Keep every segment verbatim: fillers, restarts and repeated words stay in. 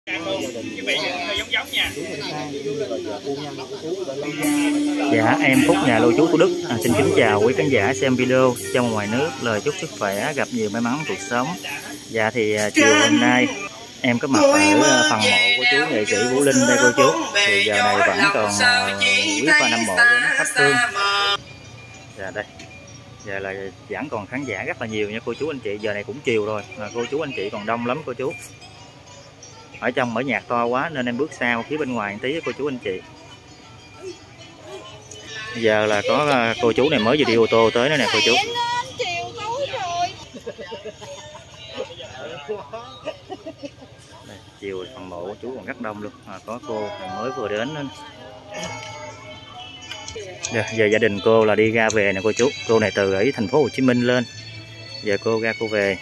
Dạ, em Phúc, nhà lưu trú Thủ Đức, à, xin kính chào quý khán giả xem video trong và ngoài nước. Lời chúc sức khỏe, gặp nhiều may mắn cuộc sống. Dạ thì à, chiều hôm nay em có mặt ở phần mộ của chú nghệ sĩ Vũ Linh đây cô chú. Thì giờ này vẫn còn à, quý fan hâm mộ đến thắp hương. Dạ đây, giờ là vẫn còn khán giả rất là nhiều nha cô chú anh chị. Giờ này cũng chiều rồi, à, cô chú anh chị còn đông lắm cô chú. Ở trong mở nhạc to quá nên em bước sau phía bên ngoài một tí cô chú anh chị. Giờ là có cô chú này mới vừa đi ô tô tới nữa nè cô chú. Đây, chiều phần mộ của chú còn rất đông luôn, à, có cô này mới vừa đến nữa. Đây, giờ gia đình cô là đi ra về nè cô chú. Cô này từ ở thành phố Hồ Chí Minh lên, giờ cô ra cô về.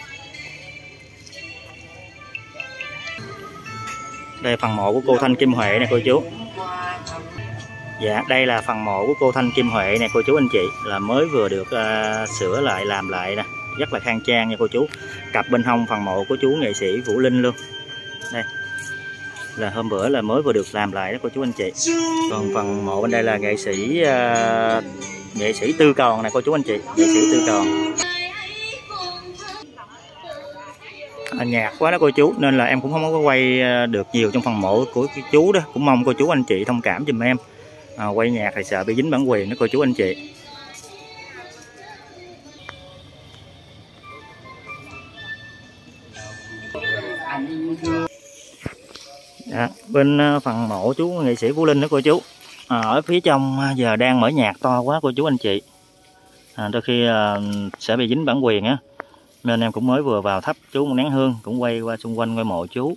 Đây phần mộ của cô Thanh Kim Huệ nè cô chú. Dạ, đây là phần mộ của cô Thanh Kim Huệ nè cô chú anh chị, là mới vừa được uh, sửa lại làm lại nè, rất là khang trang nha cô chú. Cặp bên hông phần mộ của chú nghệ sĩ Vũ Linh luôn. Đây là hôm bữa là mới vừa được làm lại đó cô chú anh chị. Còn phần mộ bên đây là nghệ sĩ uh, nghệ sĩ Tư Còn nè cô chú anh chị, nghệ sĩ Tư Còn. À, nhạc quá đó cô chú nên là em cũng không có quay được nhiều trong phần mộ của chú đó, cũng mong cô chú anh chị thông cảm giùm em. À, quay nhạc thì sợ bị dính bản quyền đó cô chú anh chị. À, bên phần mộ chú nghệ sĩ Vũ Linh đó cô chú, à, ở phía trong giờ đang mở nhạc to quá cô chú anh chị, à, đôi khi à, sẽ bị dính bản quyền á, nên em cũng mới vừa vào thắp chú một nén hương, cũng quay qua xung quanh ngôi mộ chú.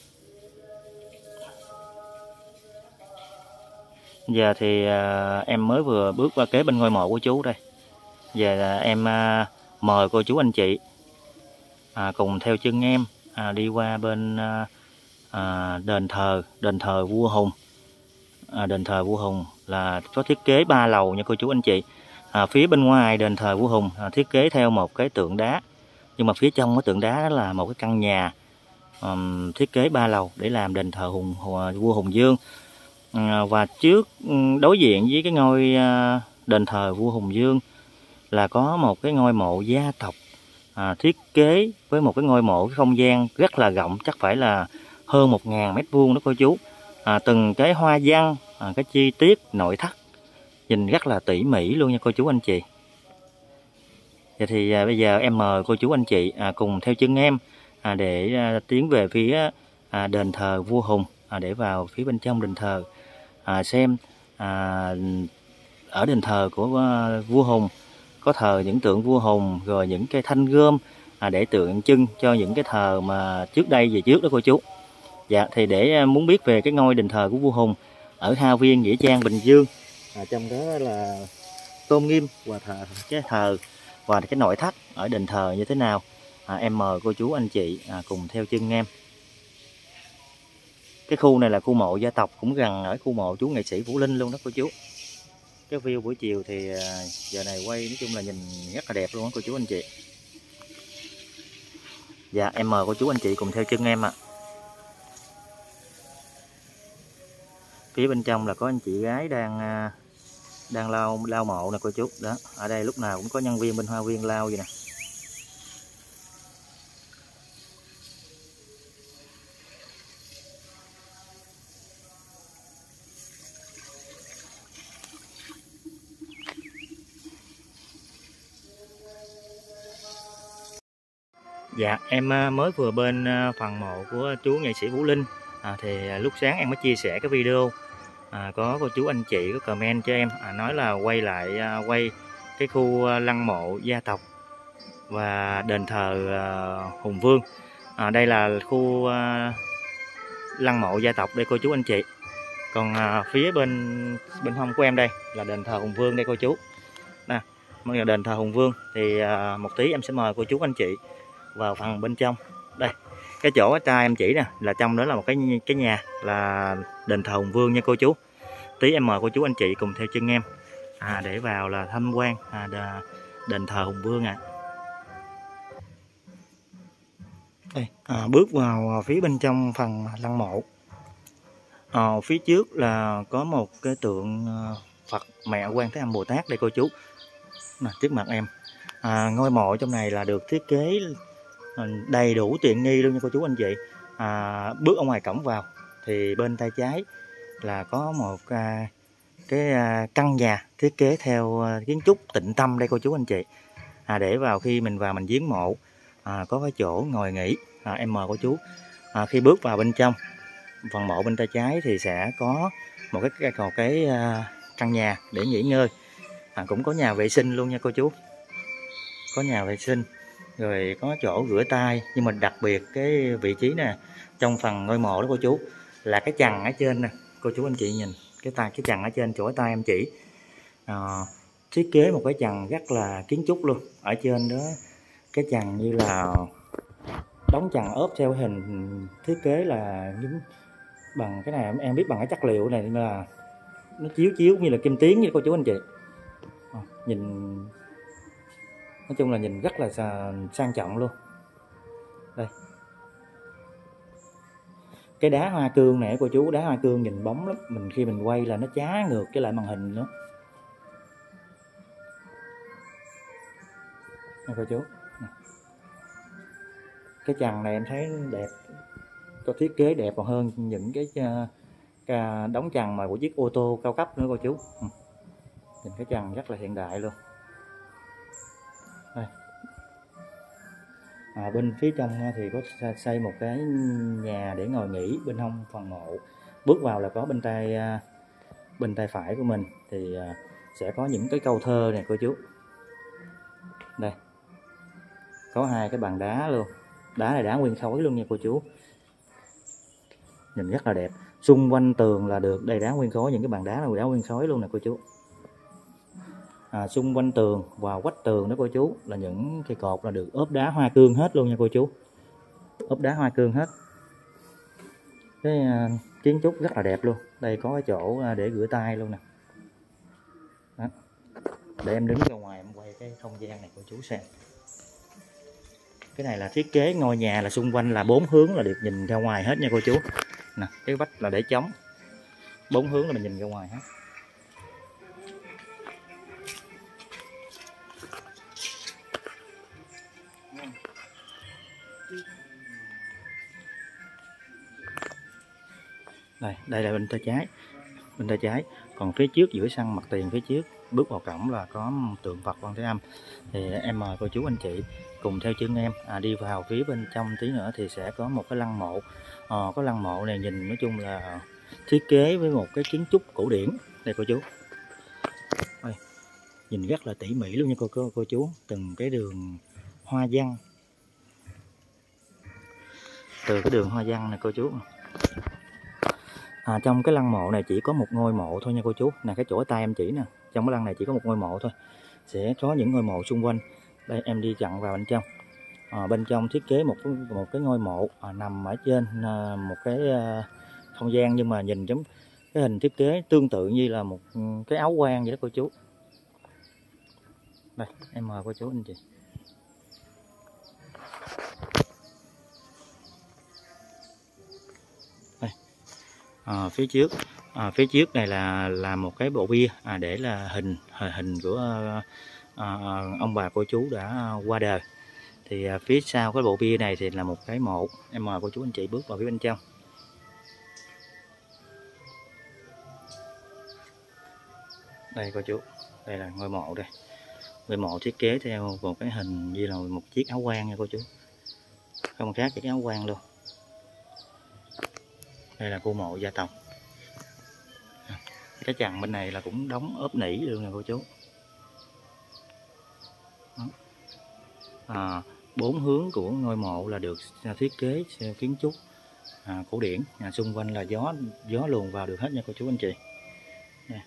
Giờ thì à, em mới vừa bước qua kế bên ngôi mộ của chú đây. Giờ là em à, mời cô chú anh chị à, cùng theo chân em à, đi qua bên à, à, đền thờ đền thờ vua Hùng. À, đền thờ vua Hùng là có thiết kế ba lầu nha cô chú anh chị. À, phía bên ngoài đền thờ vua Hùng à, thiết kế theo một cái tượng đá, nhưng mà phía trong cái tượng đá đó là một cái căn nhà um, thiết kế ba lầu để làm đền thờ Hùng vua Hùng Vương. À, và trước đối diện với cái ngôi à, đền thờ vua Hùng Vương là có một cái ngôi mộ gia tộc à, thiết kế với một cái ngôi mộ, cái không gian rất là rộng, chắc phải là hơn một ngàn mét vuông đó cô chú. À, từng cái hoa văn, à, cái chi tiết nội thất nhìn rất là tỉ mỉ luôn nha cô chú anh chị. Vậy thì à, bây giờ em mời cô chú anh chị à, cùng theo chân em à, để à, tiến về phía à, đền thờ vua Hùng, à, để vào phía bên trong đền thờ à, xem à, ở đền thờ của à, vua Hùng có thờ những tượng vua Hùng, rồi những cái thanh gươm à, để tượng trưng cho những cái thờ mà trước đây về trước đó cô chú. Dạ thì để muốn biết về cái ngôi đền thờ của vua Hùng ở Hà Viên, Nghĩa Trang, Bình Dương, à, trong đó là tôn nghiêm và thờ cái thờ và cái nội thất ở đền thờ như thế nào, à, em mời cô chú anh chị à, cùng theo chân em. Cái khu này là khu mộ gia tộc, cũng gần ở khu mộ chú nghệ sĩ Vũ Linh luôn đó cô chú. Cái view buổi chiều thì à, giờ này quay nói chung là nhìn rất là đẹp luôn đó cô chú anh chị. Dạ em mời cô chú anh chị cùng theo chân em ạ. À. Phía bên trong là có anh chị gái đang đang lau lau mộ nè cô chú. Đó, ở đây lúc nào cũng có nhân viên bên Hoa Viên lau vậy nè. Dạ em mới vừa bên phần mộ của chú nghệ sĩ Vũ Linh, à, thì lúc sáng em mới chia sẻ cái video, à, có cô chú anh chị có comment cho em à, nói là quay lại à, quay cái khu lăng mộ gia tộc và đền thờ à, Hùng Vương. À, đây là khu à, lăng mộ gia tộc đây cô chú anh chị. Còn à, phía bên bên hông của em đây là đền thờ Hùng Vương đây cô chú. Nè, đền thờ Hùng Vương thì à, một tí em sẽ mời cô chú anh chị vào phần bên trong. Đây, cái chỗ ở trai em chỉ nè là trong đó là một cái cái nhà là đền thờ Hùng Vương nha cô chú. Tí em mời cô chú anh chị cùng theo chân em à, để vào là tham quan à, đền thờ Hùng Vương ạ. À. Đây, à, bước vào phía bên trong phần lăng mộ. À, phía trước là có một cái tượng Phật Mẹ Quan Thế Âm Bồ Tát đây cô chú. Nè, trước mặt em. À, ngôi mộ trong này là được thiết kế đầy đủ tiện nghi luôn nha cô chú anh chị. À, bước ở ngoài cổng vào thì bên tay trái là có một à, cái à, căn nhà thiết kế theo à, kiến trúc tịnh tâm đây cô chú anh chị. À, để vào khi mình vào mình viếng mộ à, có cái chỗ ngồi nghỉ. À, em mời cô chú à, khi bước vào bên trong phần mộ bên tay trái thì sẽ có một cái một cái uh, căn nhà để nghỉ ngơi, à, cũng có nhà vệ sinh luôn nha cô chú, có nhà vệ sinh rồi có chỗ rửa tay. Nhưng mà đặc biệt cái vị trí nè trong phần ngôi mộ đó cô chú là cái chằn ở trên nè cô chú anh chị nhìn cái tay cái chằn ở trên chỗ tay em chỉ, à, thiết kế một cái chằn rất là kiến trúc luôn. Ở trên đó cái chằn như là đóng chằn ốp theo hình thiết kế là những bằng cái này em biết bằng cái chất liệu này là nó chiếu chiếu như là kim tuyến như cô chú anh chị. À, nhìn nói chung là nhìn rất là sang trọng luôn. Đây cái đá hoa cương này cô chú, đá hoa cương nhìn bóng lắm, mình khi mình quay là nó chá ngược cái lại màn hình nữa đây cô chú. Cái chằn này em thấy đẹp, có thiết kế đẹp còn hơn những cái uh, đóng chằn mà của chiếc ô tô cao cấp nữa cô chú. Ừ. Nhìn cái chằn rất là hiện đại luôn. Đây. À, bên phía trong thì có xây một cái nhà để ngồi nghỉ bên hông phần mộ. Bước vào là có bên tay bên tay phải của mình thì sẽ có những cái câu thơ này cô chú. Đây có hai cái bàn đá luôn, đá là đá nguyên khối luôn nha cô chú, nhìn rất là đẹp. Xung quanh tường là được đầy đá nguyên khối, những cái bàn đá là đá nguyên khối luôn nè cô chú. À, xung quanh tường và quách tường đó cô chú là những cây cột là được ốp đá hoa cương hết luôn nha cô chú, ốp đá hoa cương hết. Cái uh, kiến trúc rất là đẹp luôn. Đây có cái chỗ uh, để rửa tay luôn nè. Đó. Để em đứng ra ngoài em quay cái không gian này cô chú xem. Cái này là thiết kế ngôi nhà là xung quanh là bốn hướng là được nhìn ra ngoài hết nha cô chú. Nè, cái vách là để chống, bốn hướng là mình nhìn ra ngoài hết. Đây, đây là bên tay trái, bên tay trái. Còn phía trước giữa sân mặt tiền phía trước bước vào cổng là có tượng Phật Quan Thế Âm. Thì em mời cô chú anh chị cùng theo chân em à, đi vào phía bên trong tí nữa thì sẽ có một cái lăng mộ. À, có lăng mộ này nhìn nói chung là thiết kế với một cái kiến trúc cổ điển đây cô chú. Đây, nhìn rất là tỉ mỉ luôn nha cô, cô cô chú, từng cái đường hoa văn, từ cái đường hoa văn này cô chú. À, trong cái lăng mộ này chỉ có một ngôi mộ thôi nha cô chú. Nè cái chỗ tay em chỉ nè, trong cái lăng này chỉ có một ngôi mộ thôi, sẽ có những ngôi mộ xung quanh. Đây em đi chặn vào bên trong. À, bên trong thiết kế một một cái ngôi mộ à, nằm ở trên à, một cái à, không gian, nhưng mà nhìn giống cái hình thiết kế tương tự như là một cái áo quan vậy đó cô chú. Đây em mời cô chú anh chị. Đây. À, phía trước à, phía trước này là là một cái bộ bia à, để là hình hình của à, à, ông bà cô chú đã qua đời. Thì à, phía sau cái bộ bia này thì là một cái mộ. Em mời cô chú anh chị bước vào phía bên trong. Đây cô chú, đây là ngôi mộ đây. Ngôi mộ thiết kế theo một cái hình như là một chiếc áo quan nha cô chú, không khác cái áo quan luôn. Đây là khu mộ gia tộc. Cái chằn bên này là cũng đóng ốp nỉ luôn nè cô chú. À, bốn hướng của ngôi mộ là được thiết kế theo kiến trúc à, cổ điển. À, xung quanh là gió gió luồn vào được hết nha cô chú anh chị. Đây.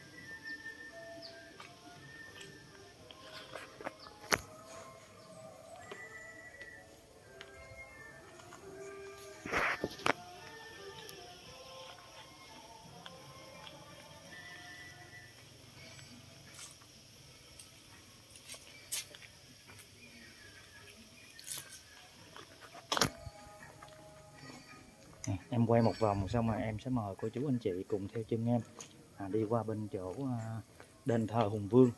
em quay một vòng xong rồi em sẽ mời cô chú anh chị cùng theo chân em à, đi qua bên chỗ à, đền thờ Hùng Vương.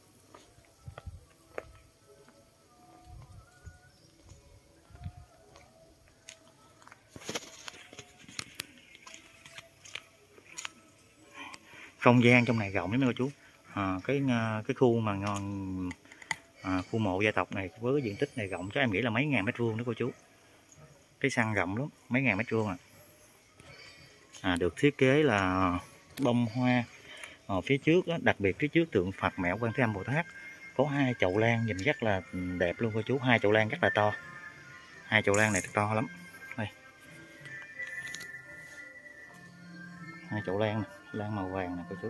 Không gian trong này rộng lắm mấy cô chú. À, cái cái khu mà ngon à, khu mộ gia tộc này với diện tích này rộng cho em nghĩ là mấy ngàn mét vuông đó cô chú. Cái sân rộng lắm, mấy ngàn mét vuông à. À, được thiết kế là bông hoa ở phía trước đó, đặc biệt phía trước tượng Phật Mẹ Quan Thế Âm Bồ Tát có hai chậu lan nhìn rất là đẹp luôn cô chú, hai chậu lan rất là to, hai chậu lan này to lắm. Đây, hai chậu lan này, lan màu vàng nè cô chú.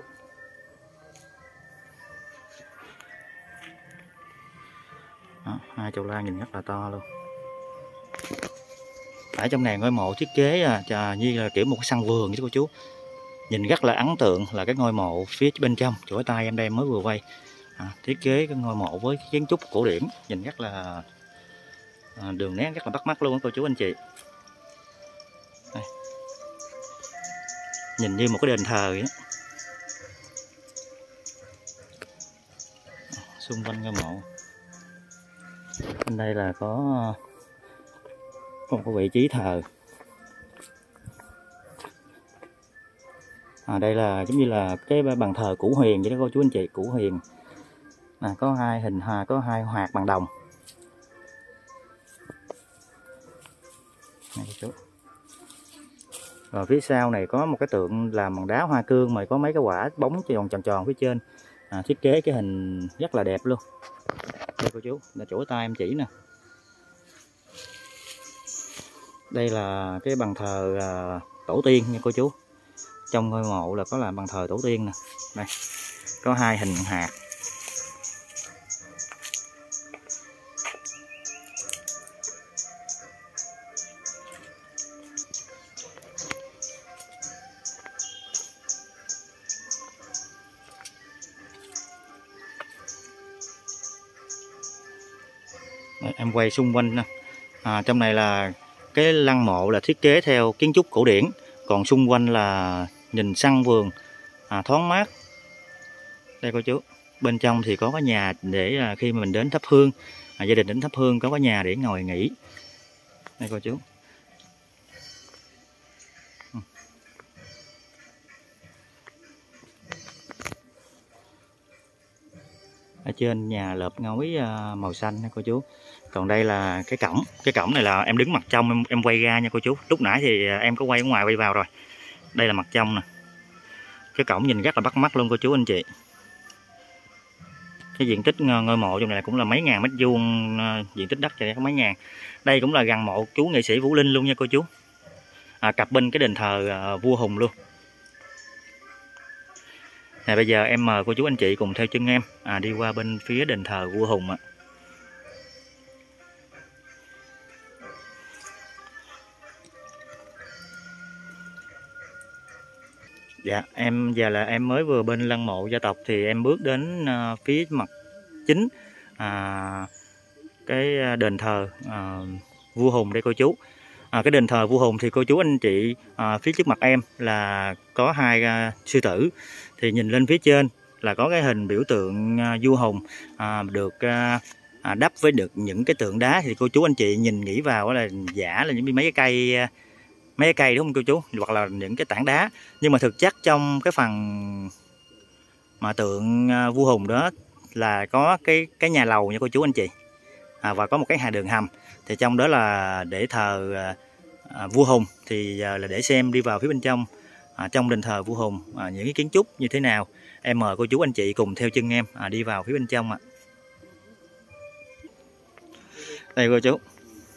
Đó, hai chậu lan nhìn rất là to luôn. Ở trong này ngôi mộ thiết kế à, như là kiểu một cái sân vườn chứ cô chú. Nhìn rất là ấn tượng là cái ngôi mộ phía bên trong, chỗ tay em đây mới vừa quay. À, thiết kế cái ngôi mộ với kiến trúc cổ điển, nhìn rất là à, đường nét rất là bắt mắt luôn đó cô chú anh chị. Đây. Nhìn như một cái đền thờ vậy đó. Xung quanh ngôi mộ. Bên đây là có có một cái vị trí thờ. À, đây là giống như là cái bàn thờ cửu huyền vậy đó cô chú anh chị, cửu huyền. À, có hai hình hà, có hai hoạt bằng đồng. Này cô chú. Rồi phía sau này có một cái tượng làm bằng đá hoa cương mà có mấy cái quả bóng tròn tròn tròn phía trên. À, thiết kế cái hình rất là đẹp luôn. Đây cô chú, là chỗ tay em chỉ nè. Đây là cái bàn thờ à, tổ tiên nha cô chú. Trong ngôi mộ là có làm bàn thờ tổ tiên nè. Đây, có hai hình hạt. Đây, em quay xung quanh nè. À, trong này là cái lăng mộ là thiết kế theo kiến trúc cổ điển, còn xung quanh là nhìn sân vườn à, thoáng mát. Đây cô chú, bên trong thì có cái nhà để à, khi mà mình đến thắp hương, à, gia đình đến thắp hương có cái nhà để ngồi nghỉ. Đây cô chú. Ở trên nhà lợp ngói à, màu xanh nha cô chú. Còn đây là cái cổng, cái cổng này là em đứng mặt trong em, em quay ra nha cô chú. Lúc nãy thì em có quay ở ngoài quay vào rồi. Đây là mặt trong nè. Cái cổng nhìn rất là bắt mắt luôn cô chú anh chị. Cái diện tích ngôi mộ trong này cũng là mấy ngàn mét vuông, diện tích đất cho có mấy ngàn. Đây cũng là gần mộ chú nghệ sĩ Vũ Linh luôn nha cô chú. À, cặp bên cái đền thờ à, vua Hùng luôn. Này bây giờ em mời cô chú anh chị cùng theo chân em à, đi qua bên phía đền thờ vua Hùng ạ. Dạ, em giờ là em mới vừa bên lăng mộ gia tộc thì em bước đến uh, phía mặt chính à, cái đền thờ à, vua Hùng đây cô chú. À, cái đền thờ vua Hùng thì cô chú anh chị à, phía trước mặt em là có hai uh, sư tử. Thì nhìn lên phía trên là có cái hình biểu tượng uh, vua Hùng à, được uh, à, đắp với được những cái tượng đá. Thì cô chú anh chị nhìn nghĩ vào là giả là những mấy cái cây uh, mấy cái cây đúng không cô chú, hoặc là những cái tảng đá, nhưng mà thực chất trong cái phần mà tượng vua Hùng đó là có cái cái nhà lầu nha cô chú anh chị. À, và có một cái hà đường hầm, thì trong đó là để thờ à, vua Hùng, thì à, là để xem đi vào phía bên trong à, trong đền thờ vua Hùng à, những cái kiến trúc như thế nào. Em mời cô chú anh chị cùng theo chân em à, đi vào phía bên trong ạ. À. Đây cô chú.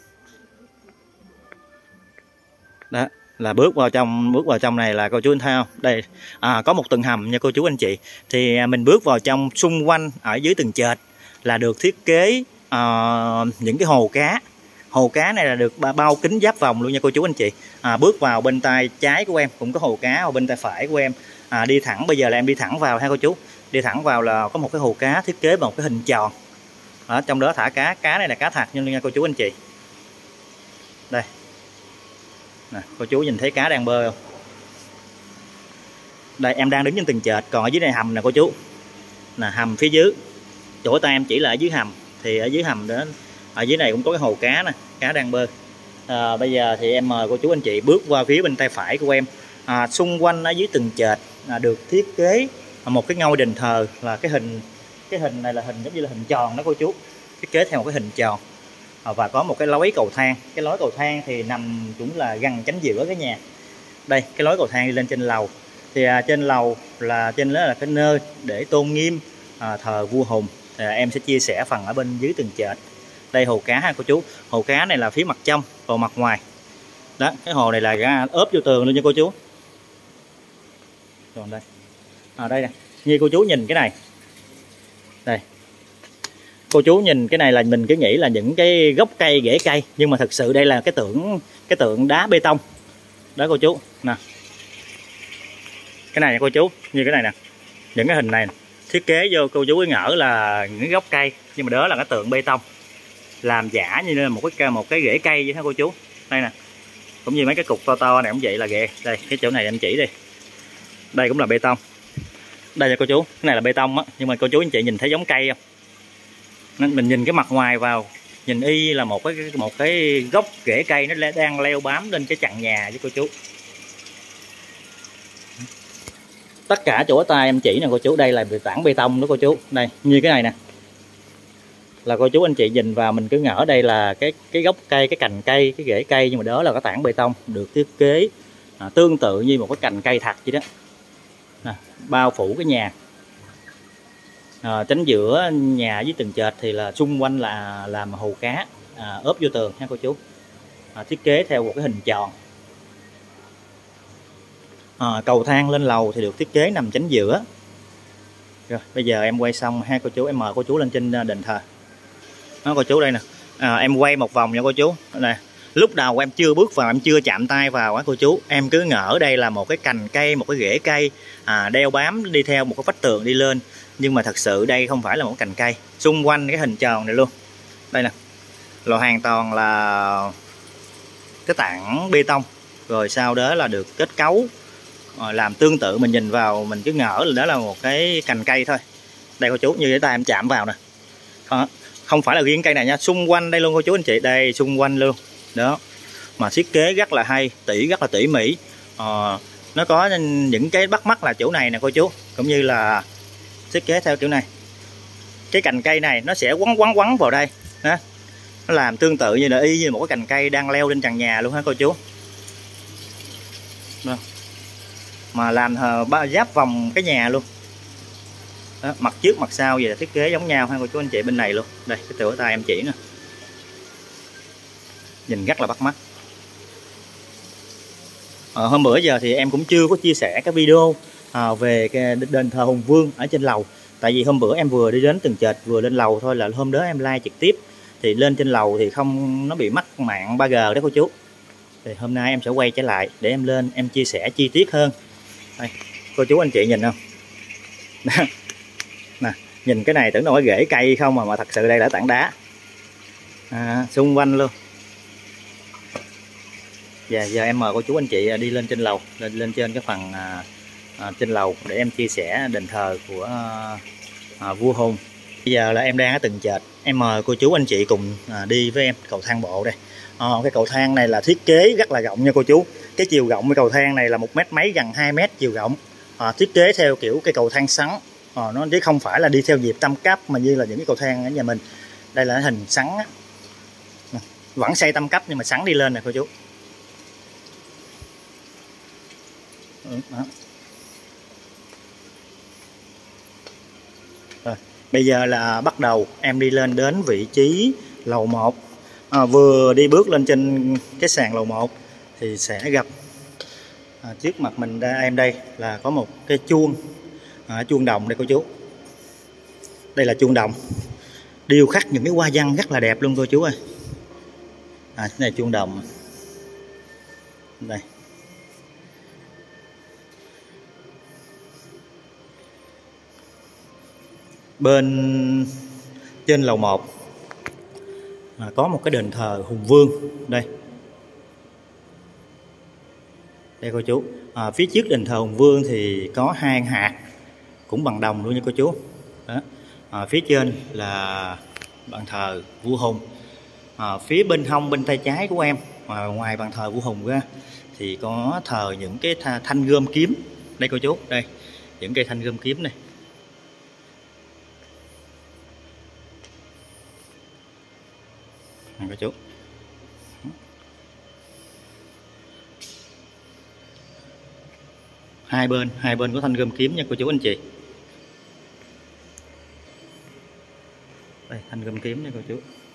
Đó là bước vào trong, bước vào trong này là cô chú anh thấy không? Đây à, có một tầng hầm nha cô chú anh chị. Thì mình bước vào trong, xung quanh ở dưới tầng trệt là được thiết kế à, những cái hồ cá. Hồ cá này là được bao kính giáp vòng luôn nha cô chú anh chị. À, bước vào bên tay trái của em cũng có hồ cá, ở bên tay phải của em à, đi thẳng, bây giờ là em đi thẳng vào ha cô chú. Đi thẳng vào là có một cái hồ cá thiết kế bằng một cái hình tròn. Ở trong đó thả cá, cá này là cá thật nha cô chú anh chị. Đây. Nè, cô chú nhìn thấy cá đang bơi không? Đây em đang đứng trên tầng trệt, còn ở dưới này hầm nè cô chú. Nè hầm phía dưới. Chỗ tay em chỉ là ở dưới hầm, thì ở dưới hầm đó, ở dưới này cũng có cái hồ cá nè, cá đang bơi. À, bây giờ thì em mời cô chú anh chị bước qua phía bên tay phải của em. À, xung quanh ở dưới tầng trệt à, được thiết kế một cái ngôi đền thờ, là cái hình cái hình này là hình giống như là hình tròn đó cô chú, thiết kế theo một cái hình tròn. À, và có một cái lối cầu thang, cái lối cầu thang thì nằm cũng là gần chính giữa cái nhà. Đây cái lối cầu thang đi lên trên lầu, thì à, trên lầu là trên đó là cái nơi để tôn nghiêm à, thờ vua Hùng. Thì, à, em sẽ chia sẻ phần ở bên dưới tầng trệt. Đây hồ cá ha cô chú, hồ cá này là phía mặt trong, còn mặt ngoài đó, cái hồ này là ốp vô tường luôn nha cô chú. Còn đây à, đây nè, như cô chú nhìn cái này, đây cô chú nhìn cái này là mình cứ nghĩ là những cái gốc cây, rễ cây, nhưng mà thực sự đây là cái tượng cái tượng đá bê tông đó cô chú nè. Cái này cô chú, như cái này nè, những cái hình này thiết kế vô cô chú cứ ngỡ là những gốc cây, nhưng mà đó là cái tượng bê tông làm giả như là một cái một cái rễ cây vậy đó cô chú. Đây nè, cũng như mấy cái cục to to này cũng vậy là ghê. Đây cái chỗ này em chỉ đi, đây cũng là bê tông. Đây là cô chú, cái này là bê tông á, nhưng mà cô chú anh chị nhìn thấy giống cây không? Nên mình nhìn cái mặt ngoài vào, nhìn y là một cái một cái gốc rễ cây nó đang leo bám lên cái trần nhà với cô chú. Tất cả chỗ tay em chỉ nè cô chú, đây là tảng bê tông đó cô chú. Đây như cái này nè, là cô chú anh chị nhìn vào mình cứ ngỡ đây là cái cái gốc cây, cái cành cây, cái rễ cây, nhưng mà đó là cái tảng bê tông được thiết kế à, tương tự như một cái cành cây thật vậy đó. À, bao phủ cái nhà. À, tránh giữa nhà với tầng trệt thì là xung quanh là làm hồ cá à, ốp vô tường ha cô chú. À, thiết kế theo một cái hình tròn. À, cầu thang lên lầu thì được thiết kế nằm chính giữa. Rồi bây giờ em quay xong ha cô chú, em mời cô chú lên trên đền thờ. Đó cô chú đây nè, à, em quay một vòng nha cô chú. Nè, lúc đầu em chưa bước vào, em chưa chạm tay vào á cô chú, em cứ ngỡ đây là một cái cành cây, một cái rễ cây à, đeo bám đi theo một cái vách tường đi lên, nhưng mà thật sự đây không phải là một cành cây. Xung quanh cái hình tròn này luôn, đây nè, là hoàn toàn là cái tảng bê tông, rồi sau đó là được kết cấu à, làm tương tự, mình nhìn vào mình cứ ngỡ là đó là một cái cành cây thôi. Đây cô chú, như cái tay em chạm vào nè, à, không phải là riêng cây này nha, xung quanh đây luôn cô chú anh chị, đây xung quanh luôn đó, mà thiết kế rất là hay, tỉ rất là tỉ mỉ. À, nó có những cái bắt mắt là chỗ này nè cô chú, cũng như là thiết kế theo kiểu này, cái cành cây này nó sẽ quấn quấn quấn vào đây đó, nó làm tương tự như là y như một cái cành cây đang leo lên trần nhà luôn ha cô chú đó. Mà làm ba giáp vòng cái nhà luôn đó, mặt trước mặt sau vậy là thiết kế giống nhau ha cô chú anh chị. Bên này luôn, đây cái tựa tay em chỉ nè, nhìn rất là bắt mắt. À, hôm bữa giờ thì em cũng chưa có chia sẻ cái video à, về cái đền thờ Hùng Vương ở trên lầu, tại vì hôm bữa em vừa đi đến tầng trệt vừa lên lầu thôi, là hôm đó em live trực tiếp thì lên trên lầu thì không, nó bị mắc mạng ba G đó cô chú. Thì hôm nay em sẽ quay trở lại để em lên em chia sẻ chi tiết hơn. Đây, cô chú anh chị nhìn không? Nè, nhìn cái này tưởng đâu có rễ cây không mà mà thật sự đây là tảng đá à, xung quanh luôn. Và giờ em mời cô chú anh chị đi lên trên lầu, lên lên trên cái phần à, à, trên lầu để em chia sẻ đền thờ của à, à, vua Hùng. Bây giờ là em đang ở tầng trệt, em mời cô chú anh chị cùng à, đi với em cầu thang bộ đây. À, cái cầu thang này là thiết kế rất là rộng nha cô chú. Cái chiều rộng của cầu thang này là một mét mấy, gần hai mét chiều rộng. À, thiết kế theo kiểu cái cầu thang sắn, à, nó chứ không phải là đi theo nhịp tam cấp mà như là những cái cầu thang ở nhà mình. Đây là hình sắn á. Vẫn xây tam cấp nhưng mà sắn đi lên nè cô chú. Đó. Rồi, bây giờ là bắt đầu em đi lên đến vị trí lầu một. À, vừa đi bước lên trên cái sàn lầu một thì sẽ gặp à, trước mặt mình đây, em đây là có một cái chuông à, chuông đồng đây cô chú. Đây là chuông đồng điêu khắc những cái hoa văn rất là đẹp luôn cô chú ơi. À, cái này chuông đồng đây. Bên trên lầu một à, có một cái đền thờ Hùng Vương đây. Đây cô chú, à, phía trước đền thờ Hùng Vương thì có hai hạt cũng bằng đồng luôn nha cô chú. Đó. À, phía trên là bàn thờ vua Hùng. À, phía bên hông bên tay trái của em, à, ngoài bàn thờ vua Hùng ra thì có thờ những cái thanh gươm kiếm. Đây cô chú, đây những cây thanh gươm kiếm này. Đây cô chú. Hai bên, hai bên có thanh gươm kiếm nha cô chú anh chị. Đây thanh gươm kiếm nha cô chú.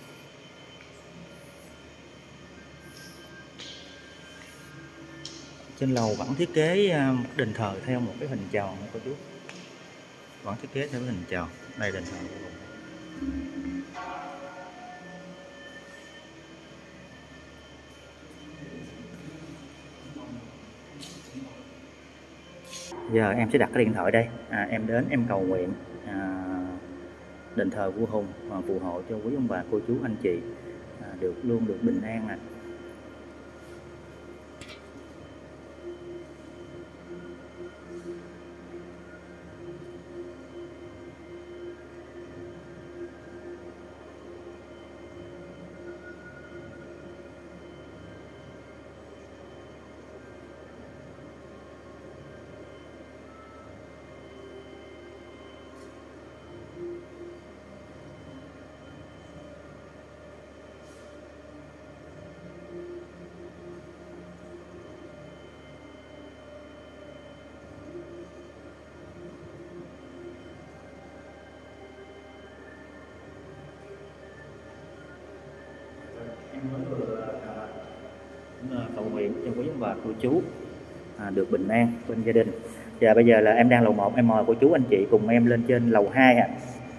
Trên lầu vẫn thiết kế đền thờ theo một cái hình tròn nha cô chú. Vẫn thiết kế theo cái hình tròn. Đây đền thờ của mình. Giờ em sẽ đặt cái điện thoại đây. À, em đến em cầu nguyện à, đền thờ vua Hùng và phù hộ cho quý ông bà cô chú anh chị à, được luôn được bình an nè. Em mới vừa cầu nguyện cho quý ông bà cô chú à, được bình an bên gia đình. Và bây giờ là em đang lầu một, em mời cô chú anh chị cùng em lên trên lầu hai ạ.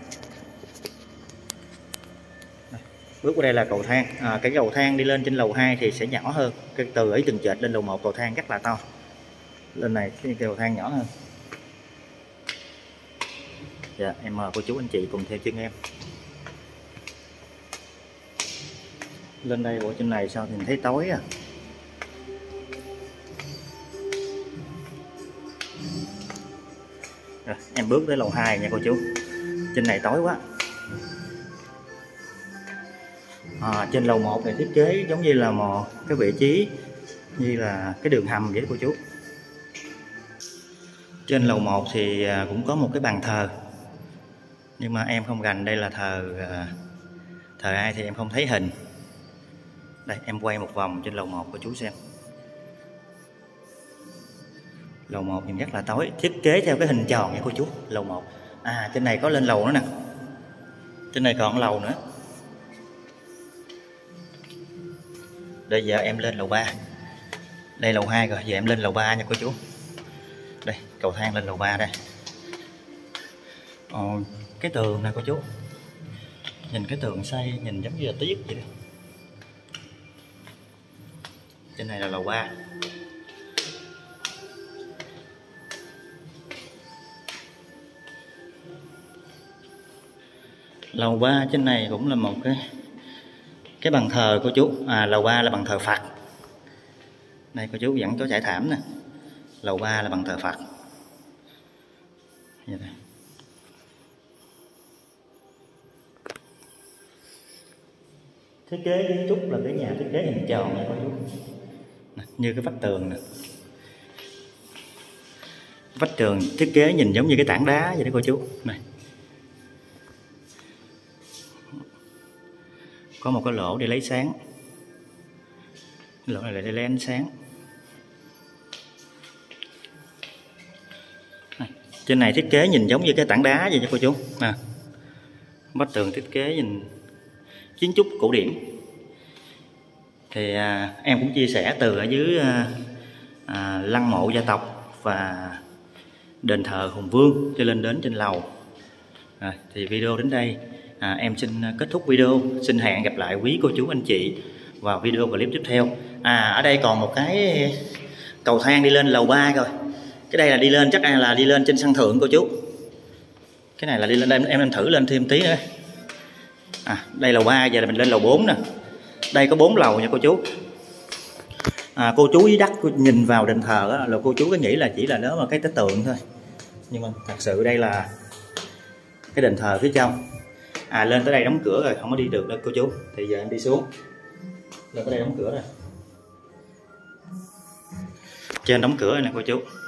À. Bước qua đây là cầu thang. À, cái cầu thang đi lên trên lầu hai thì sẽ nhỏ hơn. Cái từ ấy từng trệt lên lầu một cầu thang rất là to. Lên này cái cầu thang nhỏ hơn. Dạ, em mời cô chú anh chị cùng theo chân em. Lên đây bộ trên này sao thì thấy tối à. Rồi, em bước tới lầu hai nha cô chú. Trên này tối quá. À, trên lầu một này thiết kế giống như là một cái vị trí như là cái đường hầm vậy đó cô chú. Trên lầu một thì cũng có một cái bàn thờ. Nhưng mà em không rành đây là thờ thờ ai thì em không thấy hình. Đây em quay một vòng trên lầu một cô chú xem. Lầu một nhìn rất là tối, thiết kế theo cái hình tròn nha cô chú. Lầu một. À trên này có lên lầu nữa nè. Trên này còn lầu nữa. Bây giờ em lên lầu ba. Đây lầu hai rồi, giờ em lên lầu ba nha cô chú. Đây, cầu thang lên lầu ba đây. Ồ, cái tường nè cô chú. Nhìn cái tường xây nhìn giống như là tiếc vậy đó. Trên này là lầu ba. Lầu ba trên này cũng là một cái cái bàn thờ cô chú. À lầu ba là bàn thờ Phật. Đây cô chú vẫn có trải thảm nè. Lầu ba là bàn thờ Phật. Vậy đây. Thiết kế kiến trúc là cái nhà thiết kế hình tròn này cô chú. Nè, như cái vách tường nè. Vách tường thiết kế nhìn giống như cái tảng đá vậy đó cô chú. Này. Có một cái lỗ để lấy sáng. Lỗ này là để lấy ánh sáng. Này. Trên này thiết kế nhìn giống như cái tảng đá vậy nha cô chú. Nè. Vách tường thiết kế nhìn kiến trúc cổ điển. Thì à, em cũng chia sẻ từ ở dưới à, à, lăng mộ gia tộc và đền thờ Hùng Vương cho lên đến trên lầu. À, thì video đến đây à, em xin kết thúc video. Xin hẹn gặp lại quý cô chú anh chị vào video clip tiếp theo. À ở đây còn một cái cầu thang đi lên lầu ba rồi. Cái đây là đi lên chắc là đi lên trên sân thượng cô chú. Cái này là đi lên đây em em thử lên thêm tí nữa. À đây lầu ba, giờ là mình lên lầu bốn nè. Đây có bốn lầu nha cô chú. À, cô chú với Đắc nhìn vào đền thờ đó, là cô chú có nghĩ là chỉ là nó mà cái cái tượng thôi, nhưng mà thật sự đây là cái đền thờ phía trong. À, lên tới đây đóng cửa rồi, không có đi được đâu cô chú, thì giờ em đi xuống. Lên tới đây đóng cửa rồi, trên đóng cửa rồi nè cô chú.